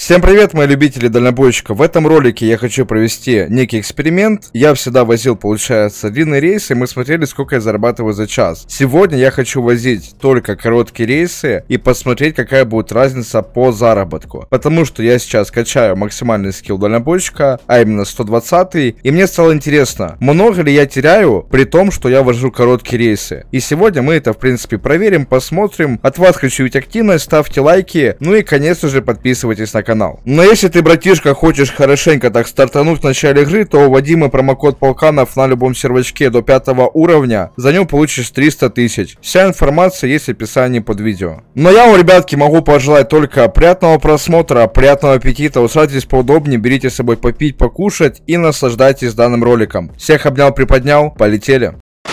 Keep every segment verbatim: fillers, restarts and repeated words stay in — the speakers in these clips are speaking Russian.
Всем привет, мои любители дальнобойщиков. В этом ролике я хочу провести некий эксперимент. Я всегда возил, получается, длинные рейсы, и мы смотрели, сколько я зарабатываю за час. Сегодня я хочу возить только короткие рейсы и посмотреть, какая будет разница по заработку. Потому что я сейчас качаю максимальный скилл дальнобойщика, а именно сто двадцатый. И мне стало интересно, много ли я теряю при том, что я вожу короткие рейсы. И сегодня мы это, в принципе, проверим, посмотрим. От вас хочу видеть активность, ставьте лайки. Ну и, конечно же, подписывайтесь на канал. Но если ты, братишка, хочешь хорошенько так стартануть в начале игры, то вводи мой промокод Полканов на любом сервачке до пятого уровня. За него получишь триста тысяч. Вся информация есть в описании под видео. Но я вам, ребятки, могу пожелать только приятного просмотра, приятного аппетита. Усаживайтесь поудобнее, берите с собой попить, покушать и наслаждайтесь данным роликом. Всех обнял, приподнял, полетели.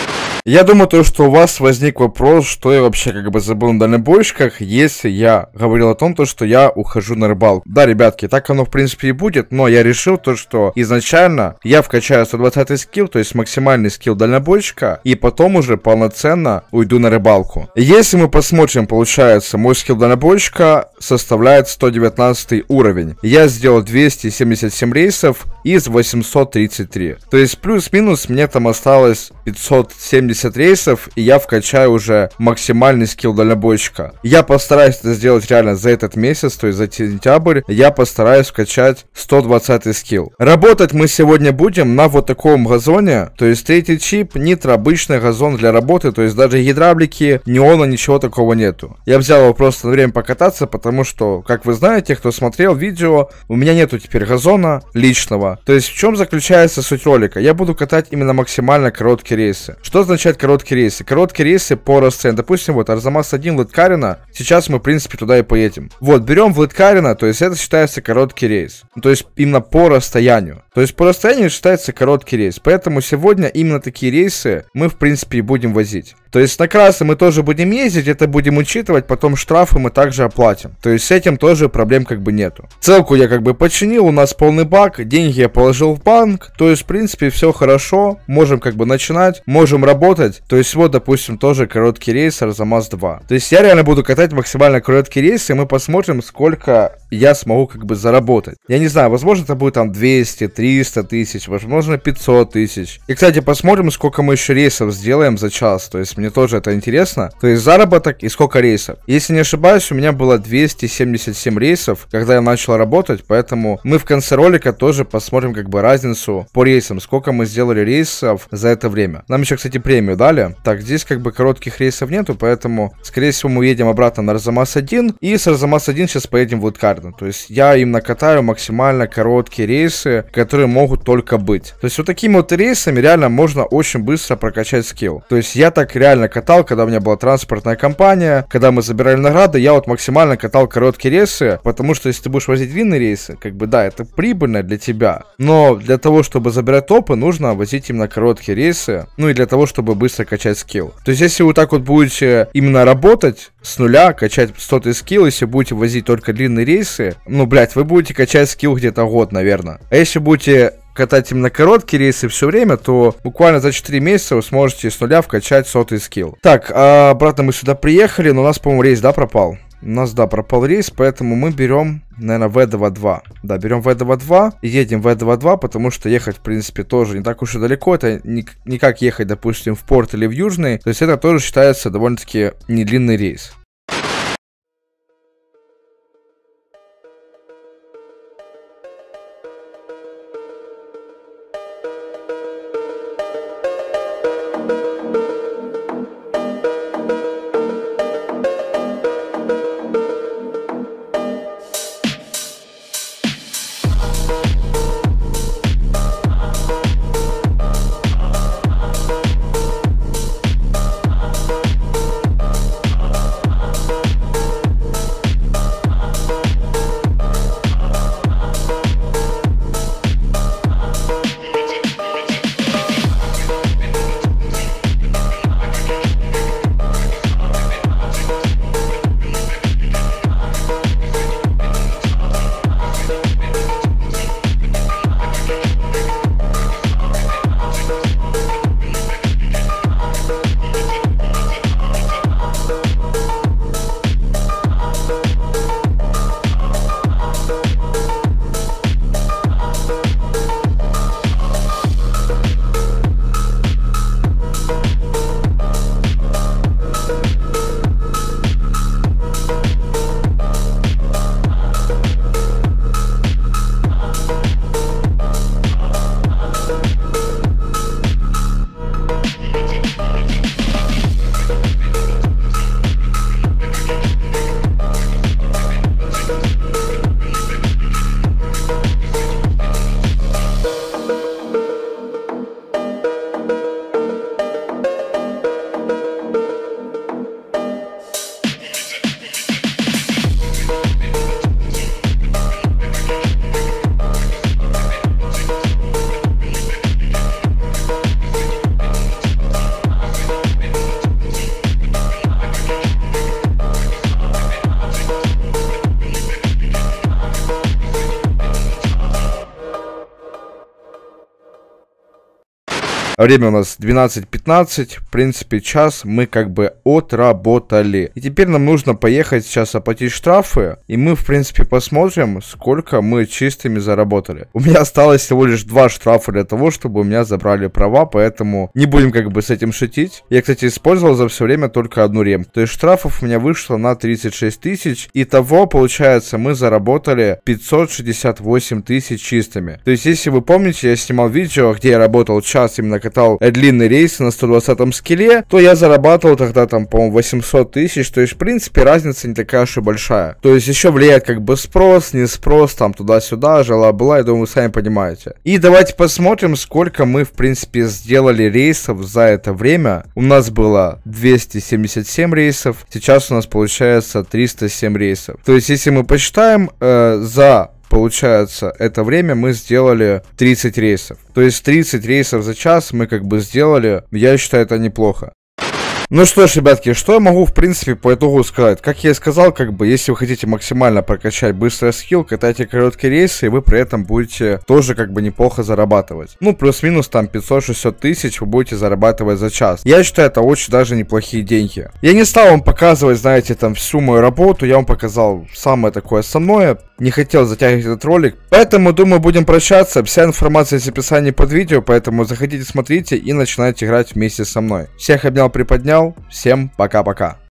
Я думаю, то, что у вас возник вопрос, что я вообще как бы забыл на дальнобойщиках, если я говорил о том, то, что я ухожу на рыбалку. Да, ребятки, так оно в принципе и будет, но я решил то, что изначально я вкачаю сто двадцатый скилл, то есть максимальный скилл дальнобойщика, и потом уже полноценно уйду на рыбалку. Если мы посмотрим, получается, мой скилл дальнобойщика составляет сто девятнадцатый уровень. Я сделал двести семьдесят семь рейсов из восьмисот тридцати трёх. То есть плюс-минус мне там осталось пятьсот семьдесят рейсов, и я вкачаю уже максимальный скилл дальнобойщика. Я постараюсь это сделать реально за этот месяц, то есть за сентябрь. Я постараюсь вкачать сто двадцатый скилл. Работать мы сегодня будем на вот таком газоне, то есть третий чип, нитро, обычный газон для работы, то есть даже гидравлики, неона, ничего такого нету. Я взял его просто на время покататься, потому что, как вы знаете, кто смотрел видео, у меня нету теперь газона личного. То есть в чем заключается суть ролика? Я буду катать именно максимально короткие рейсы. Что значит короткие рейсы? Короткие рейсы по расценке. Допустим, вот Арзамас один, Лыткарина. Сейчас мы, в принципе, туда и поедем. Вот, берем в Лыткарина, то есть это считается короткий рейс. То есть именно по расстоянию. То есть по расстоянию считается короткий рейс. Поэтому сегодня именно такие рейсы мы, в принципе, и будем возить. То есть на красы мы тоже будем ездить, это будем учитывать, потом штрафы мы также оплатим. То есть с этим тоже проблем как бы нету. Целку я как бы починил, у нас полный бак, деньги я положил в банк. То есть, в принципе, все хорошо. Можем как бы начинать, можем работать. То есть вот, допустим, тоже короткий рейс Арзамас два. То есть я реально буду катать максимально короткий рейс, и мы посмотрим, сколько я смогу как бы заработать. Я не знаю, возможно это будет там двести, триста тысяч, возможно пятьсот тысяч. И, кстати, посмотрим, сколько мы еще рейсов сделаем за час. То есть мне тоже это интересно. То есть заработок и сколько рейсов. Если не ошибаюсь, у меня было двести семьдесят семь рейсов, когда я начал работать, поэтому мы в конце ролика тоже посмотрим как бы разницу по рейсам, сколько мы сделали рейсов за это время. Нам еще, кстати, премию дали. Так, здесь как бы коротких рейсов нету, поэтому, скорее всего, мы едем обратно на Арзамас один, и с Арзамас один сейчас поедем в Лыткарину. То есть я именно катаю максимально короткие рейсы, которые могут только быть. То есть вот такими вот рейсами реально можно очень быстро прокачать скилл. То есть я так реально катал, когда у меня была транспортная компания, когда мы забирали награды, я вот максимально катал короткие рейсы, потому что если ты будешь возить длинные рейсы, как бы да, это прибыльно для тебя, но для того, чтобы забирать топы, нужно возить именно короткие рейсы, ну и для того, чтобы быстро качать скилл. То есть если вы так вот будете именно работать с нуля, качать сотый скилл, если будете возить только длинные рейсы, ну, блять, вы будете качать скилл где-то год, наверное. А если будете катать именно короткие рейсы все время, то буквально за четыре месяца вы сможете с нуля вкачать сотый скилл. Так, а обратно мы сюда приехали, но у нас, по-моему, рейс, да, пропал? У нас, да, пропал рейс, поэтому мы берем, наверное, вэ два два. Да, берем вэ два два и едем вэ два два, потому что ехать, в принципе, тоже не так уж и далеко. Это не, не как ехать, допустим, в порт или в Южный. То есть это тоже считается довольно-таки не длинный рейс. Время у нас двенадцать пятнадцать. В принципе, час мы как бы отработали. И теперь нам нужно поехать сейчас оплатить штрафы. И мы, в принципе, посмотрим, сколько мы чистыми заработали. У меня осталось всего лишь два штрафа для того, чтобы у меня забрали права. Поэтому не будем как бы с этим шутить. Я, кстати, использовал за все время только одну ремку. То есть штрафов у меня вышло на тридцать шесть тысяч. Итого, получается, мы заработали пятьсот шестьдесят восемь тысяч чистыми. То есть, если вы помните, я снимал видео, где я работал час, именно катал длинные рейсы на сто двадцатом скилле, то я зарабатывал тогда там, по-моему, восемьсот тысяч. То есть, в принципе, разница не такая уж и большая. То есть, еще влияет как бы спрос, не спрос, там туда-сюда, жила-была, я думаю, вы сами понимаете. И давайте посмотрим, сколько мы, в принципе, сделали рейсов за это время. У нас было двести семьдесят семь рейсов, сейчас у нас получается триста семь рейсов. То есть, если мы посчитаем, э, за... Получается, это время мы сделали тридцать рейсов. То есть тридцать рейсов за час мы как бы сделали. Я считаю, это неплохо. Ну что ж, ребятки, что я могу, в принципе, по итогу сказать? Как я и сказал, как бы, если вы хотите максимально прокачать быстрый скилл, катайте короткие рейсы, и вы при этом будете тоже, как бы, неплохо зарабатывать. Ну, плюс-минус, там, пятьсот-шестьсот тысяч вы будете зарабатывать за час. Я считаю, это очень даже неплохие деньги. Я не стал вам показывать, знаете, там, всю мою работу, я вам показал самое такое основное. Не хотел затягивать этот ролик, поэтому, думаю, будем прощаться. Вся информация есть в описании под видео, поэтому заходите, смотрите и начинайте играть вместе со мной. Всех обнял, приподнял. Всем пока-пока.